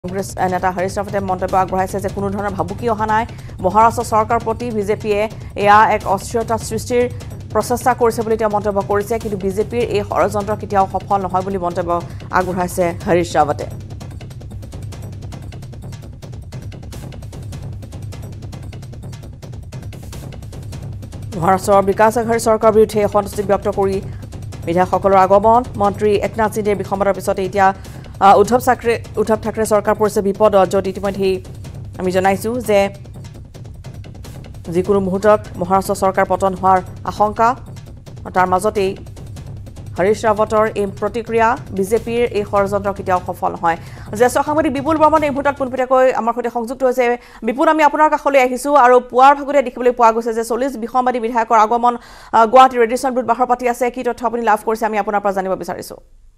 কংগ্ৰেছ নেতা হৰিশ ৰাৱতে মন্তব্য আগবঢ়াইছে যে কোনো ধৰণৰ ভাবুকি অহা নাই মহাৰাষ্ট্ৰ চৰকাৰ প্ৰতি বিজেপিয়ে এয়া এক অস্থিৰতা সৃষ্টিৰ প্ৰচেষ্টা কৰিছে বুলি তেওঁ মন্তব্য কৰিছে কিন্তু বিজেপিৰ এই ষড়যন্ত্ৰ কেতিয়াও সফল নহয় বুলি মন্তব্য আগবঢ়াইছে হৰিশ ৰাৱতে মহাৰাষ্ট্ৰৰ বিকাশ আঘাড়ী চৰকাৰৰ বিৰুদ্ধে অসন্তুষ্টি ব্যক্ত কৰি বিধায়কসকলৰ আগমন মন্ত্ৰী একনাথ শিন্দে বিসম্বাদৰ পিছতে এতিয়া উদ্ধৱ ঠাকৰে চৰকাৰ পৰিছে বিপদত য'ত ইতিমধ্যে আমি জনাইছোঁ যে যিকোনো মুহূৰ্তত মহাৰাষ্ট্ৰ চৰকাৰ পতন হোৱাৰ আশংকা তাৰ মাজতেই হৰিশ ৰাৱতৰ এই প্ৰতিক্ৰিয়া বিজেপিৰ এই ষড়যন্ত্ৰ কেতিয়াও সফল নহয় জ্যেষ্ঠ সাংবাদিক বিপুল বৰ্মন এই মুহূৰ্তত পোনপটীয়াকৈ আমাৰ সৈতে সংযুক্ত হৈছে বিপুল আমি আপোনাৰ কাষলৈ আহিছোঁ আৰু পুৱাৰ ভাগতে দেখিবলৈ পোৱা গৈছে যে 40 বিসম্বাদী বিধায়কৰ আগমন গুৱাহাটী ৰেডিঅ'ন বুথ বাহৰ পাতি আছে কি তথ্য আপুনি লাভ কৰিছে আমি আপোনাৰ পৰা জানিব বিচাৰিছোঁ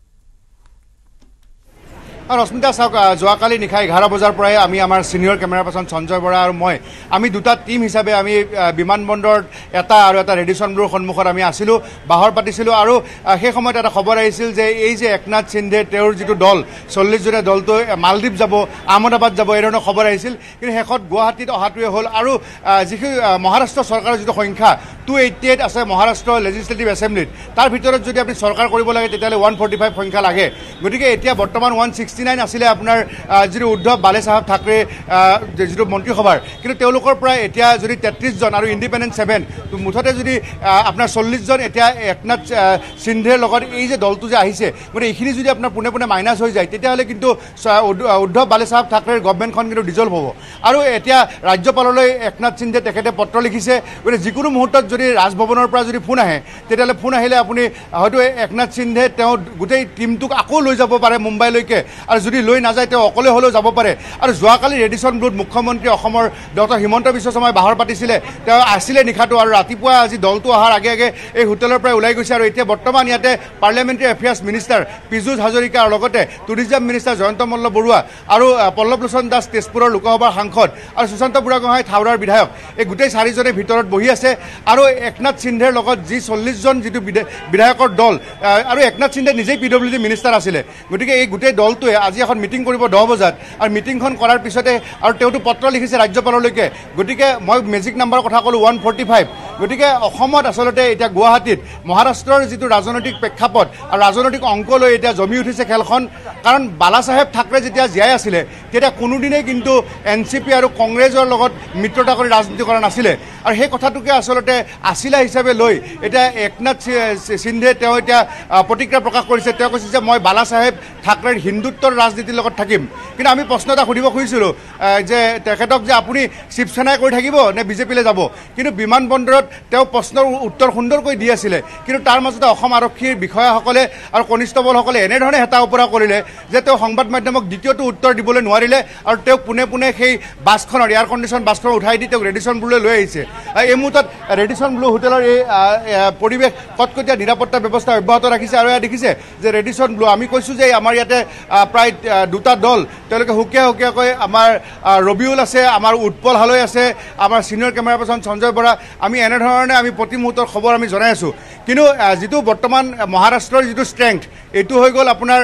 ৰশ্মিতা চাওক যোৱাকালি নিশা 11 বজাৰ পৰাই আমি আমাৰ senior camera person Sanjay Bora আৰু মই আমি দুটা টিম হিচাপে আমি বিমানবন্দৰত এটা আৰু এটা ৰেডিঅ'ন বুথৰ সন্মুখত আমি আছিলোঁ বাহৰ পাতিছিলোঁ আৰু সেই সময়ত এটা খবৰ আহিছিল যে এই যে একনাথ শিন্দে তেওঁৰ যিটো দল 40 জনীয়া দলটো মালদ্বীপ যাব আহমেদাবাদ যাব এই ধৰণৰ খবৰ আহিছিল কিন্তু শেষত গুৱাহাটীত অহাটোৱে হ'ল আৰু যিখিনি মহাৰাষ্ট্ৰ চৰকাৰৰ যিটো সংখ্যা 288 আছে মহাৰাষ্ট্ৰ লেজিছলেটিভ এছেম্বলিত তাৰ ভিতৰত যদি আপুনি চৰকাৰ কৰিব লাগে তেতিয়াহ'লে 145 সংখ্যা লাগে গতিকে এতিয়া বৰ্তমান 169 আছিলে আপোনাৰ যিটো উদ্ধৱ বালে সাহেব ঠাকৰে যিটো মন্ত্ৰীসভাৰ কিন্তু তেওঁলোকৰ পৰা এতিয়া যদি 33 জন আৰু ইণ্ডিপেণ্ডেণ্ট 7 মুঠতে যদি আপোনাৰ 40 জন এতিয়া একনাথ শিন্দেৰ লগত এই যে দলটো যে আহিছে গতিকে এইখিনি যদি আপোনাৰ পোনে পোনে মাইনাছ হৈ যায় তেতিয়াহ'লে কিন্তু উদ্ধৱ বালে সাহেব ঠাকৰেৰ গভৰ্ণমেণ্টখন কিন্তু ডিজলভ হ'ব আৰু এতিয়া ৰাজ্যপাললৈ একনাথ শিন্দে তেখেতে পত্ৰ লিখিছে গতিকে যিকোনো মুহূৰ্তত যদি ৰাজভৱনৰ পৰা যদি ফোন আহে তেতিয়াহ'লে ফোন আহিলে আপুনি হয়তো একনাথ শিন্দে তেওঁ গোটেই টিমটোক আকৌ লৈ যাব পাৰে মুম্বাইলৈকে আৰু যদি লৈ নাযায় তেওঁ অকলে হ'লেও যাব পাৰে আৰু যোৱাকালি ৰেডিঅ'ন বুথ মুখ্যমন্ত্ৰী অসমৰ ডক্টৰ হিমন্ত বিশ্ব শৰ্মাই বাহৰ পাতিছিলে তেওঁ আছিলে নিশাটো আৰু ৰাতিপুৱা আজি দলটো অহাৰ আগে আগে এই হোটেলৰ পৰা ওলাই গৈছে আৰু এতিয়া বৰ্তমান ইয়াতে parliamentary affairs minister Pijush Hazarika আৰু লগতে টুৰিজম মিনিষ্টাৰ জয়ন্ত মল্ল বৰুৱা আৰু পল্লৱ লোচন দাস তেজপুৰৰ লোকসভাৰ সাংসদ আৰু সুশান্ত বুঢ়াগোহাঁই থাউৰাৰ বিধায়ক এই গোটেই 4জনে ভিতৰত বহি আছে আৰু একনাথ শিন্দেৰ লগত যি 40 জন যিটো বিধায়কৰ দল আৰু একনাথ শিন্দে নিজেই PWD মিনিষ্টাৰ আছিলে গতিকে এই গোটেই দলটোৱে আজি এখন মিটিং কৰিব 10 বজাত আৰু মিটিংখন কৰাৰ পিছতে আৰু তেওঁটো পত্ৰ লিখিছে ৰাজ্যপাললৈকে গতিকে মই মেজিক নাম্বাৰৰ কথা ক'লোঁ 145 গতিকে অসমত আচলতে এতিয়া গুৱাহাটীত মহাৰাষ্ট্ৰৰ যিটো ৰাজনৈতিক প্ৰেক্ষাপট আৰু ৰাজনৈতিক অংক লৈ এতিয়া জমি উঠিছে খেলখন কাৰণ বালা সাহেব ঠাকৰে যেতিয়া জীয়াই আছিলে তেতিয়া কোনোদিনেই কিন্তু NCP আৰু কংগ্ৰেছৰ লগত মিত্ৰতা কৰি ৰাজনীতি কৰা নাছিলে আৰু সেই কথাটোকে আচলতে আছিলা হিচাপে লৈ এতিয়া একনাথ শিন্দে তেওঁ এতিয়া প্ৰতিক্ৰিয়া প্ৰকাশ কৰিছে তেওঁ কৈছে যে মই বালা সাহেব ঠাকৰেৰ হিন্দুত্বৰ ৰাজনীতিৰ লগত থাকিম কিন্তু আমি প্ৰশ্ন এটা সুধিব খুজিছিলোঁ যে তেখেতক যে আপুনি শিৱসেনাই কৰি থাকিব নে বিজেপিলৈ যাব কিন্তু বিমানবন্দৰত তেওঁ প্ৰশ্নৰ উত্তৰ সুন্দৰকৈ দি আছিলে কিন্তু তাৰ মাজতে অসম আৰক্ষীৰ বিষয়াসকলে আৰু কনিষ্টবলসকলে এনেধৰণে হেতা ওপৰা কৰিলে যে তেওঁ সংবাদ মাধ্যমক দ্বিতীয়টো উত্তৰ দিবলৈ নোৱাৰিলে আৰু তেওঁক পোনে পোনে সেই বাছখনৰ এয়াৰ কণ্ডিশ্যন বাছখন উঠাই দি তেওঁক ৰেডিঅ'ন বুথলৈ লৈ আহিছে এই মুহূৰ্তত ৰেডিঅ'ন বুথ হোটেলৰ এই পৰিৱেশ কটকটীয়া নিৰাপত্তা ব্যৱস্থা অব্যাহত ৰাখিছে আৰু এয়া দেখিছে যে ৰেডিঅ'ন বুথ আমি কৈছোঁ যে আমাৰ ইয়াতে প্ৰায় দুটা দল তেওঁলোকে সুকীয়া সুকীয়াকৈ আমাৰ ৰবিউল আছে আমাৰ উৎপল হালৈ আছে আমাৰ senior camera person Sanjay Bora আমি এনেধৰণে আমি প্ৰতি মুহূৰ্তৰ খবৰ আমি জনাই আছোঁ কিন্তু যিটো বৰ্তমান মহাৰাষ্ট্ৰৰ যিটো ষ্ট্ৰেংথ এইটো হৈ গ'ল আপোনাৰ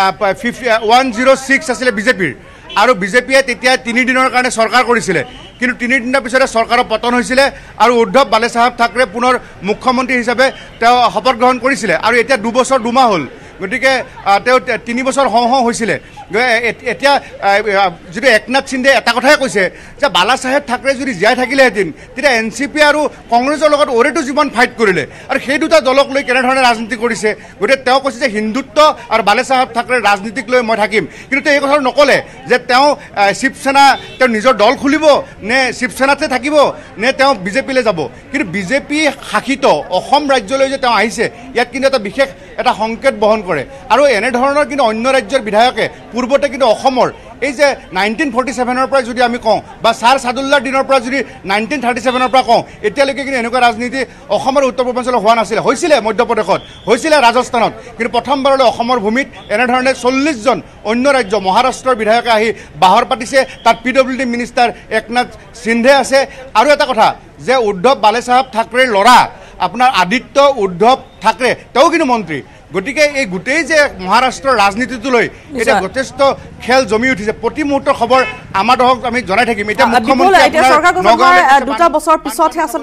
106 আছিলে বিজেপিৰ আৰু বিজেপিয়ে তেতিয়া 3 দিনৰ কাৰণে চৰকাৰ কৰিছিলে কিন্তু 3 দিনৰ পিছতে চৰকাৰৰ পতন হৈছিলে আৰু উদ্ধৱ বালে সাহেব ঠাকৰে পুনৰ মুখ্যমন্ত্ৰী হিচাপে তেওঁ শপত গ্ৰহণ কৰিছিলে আৰু এতিয়া 2 বছৰ 2 মাহ হ'ল গতিকে তেওঁ 3 বছৰ হওঁ হৈছিলে এতিয়া যিটো একনাথ শিন্দে এটা কথাই কৈছে যে বালা সাহেব ঠাকৰে যদি জীয়াই থাকিলেহেঁতেন তেতিয়া NCP আৰু কংগ্ৰেছৰ লগত ওৰেটো যিমান ফাইট কৰিলে আৰু সেই দুটা দলক লৈ কেনেধৰণে ৰাজনীতি কৰিছে গতিকে তেওঁ কৈছে যে হিন্দুত্ব আৰু বালে সাহেব ঠাকৰেৰ ৰাজনীতিক লৈ মই থাকিম কিন্তু তেওঁ এই কথাটো নক'লে যে তেওঁ শিৱসেনা তেওঁ নিজৰ দল খুলিব নে শিৱসেনাতে থাকিব নে তেওঁ বিজেপিলৈ যাব কিন্তু বিজেপি শাসিত অসম ৰাজ্যলৈ যে তেওঁ আহিছে ইয়াত কিন্তু এটা বিশেষ এটা সংকেত বহন কৰে আৰু এনেধৰণৰ কিন্তু অন্য ৰাজ্যৰ বিধায়কে পূৰ্বতে কিন্তু অসমৰ এই যে 1947 পৰা যদি আমি কওঁ বা ছাৰ সাদুল্লাৰ দিনৰ পৰা যদি 1937 পৰা কওঁ এতিয়ালৈকে কিন্তু এনেকুৱা ৰাজনীতি অসমৰ উত্তৰ পূৰ্বাঞ্চলত হোৱা নাছিলে হৈছিলে মধ্যপ্ৰদেশত হৈছিলে ৰাজস্থানত কিন্তু প্ৰথমবাৰলৈ অসমৰ ভূমিত এনেধৰণে 40 জন অন্য ৰাজ্য মহাৰাষ্ট্ৰৰ বিধায়কে আহি বাহৰ পাতিছে তাত PWD মিনিষ্টাৰ একনাথ শিন্দে আছে আৰু এটা কথা যে উদ্ধৱ বালে সাহেব ঠাকৰেৰ ল'ৰা আপোনাৰ আদিত্য উদ্ধৱ ঠাকৰে তেওঁ কিন্তু মন্ত্ৰী গতিকে এই গোটেই যে মহাৰাষ্ট্ৰৰ ৰাজনীতিটোলৈ এতিয়া যথেষ্ট খেল জমি উঠিছে প্ৰতি মুহূৰ্তৰ খবৰ আমাৰ দৰ্শক আমি জনাই থাকিম এতিয়া মুখ্যমন্ত্ৰী চৰকাৰ গঠন হোৱাৰ 2 বছৰ পিছতহে